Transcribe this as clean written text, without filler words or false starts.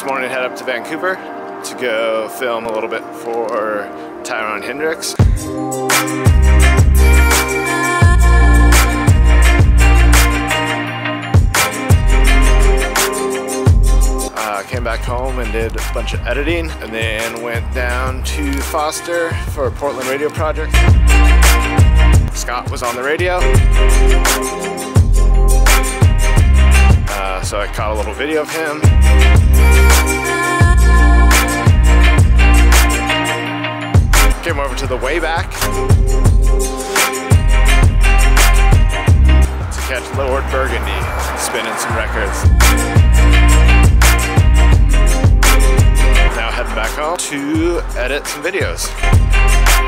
This morning head up to Vancouver to go film a little bit for Tyrone Hendrix. Came back home and did a bunch of editing, and then went down to Foster for a Portland radio project. Scott was on the radio, so I caught a little video of him. Came over to the Wayback to catch Lord Burgundy spinning some records. Now heading back home to edit some videos.